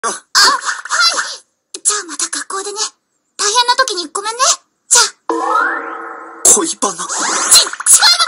あ、はい。じゃあまた学校でね。大変な時にごめんね。じゃあ。恋バナ。違う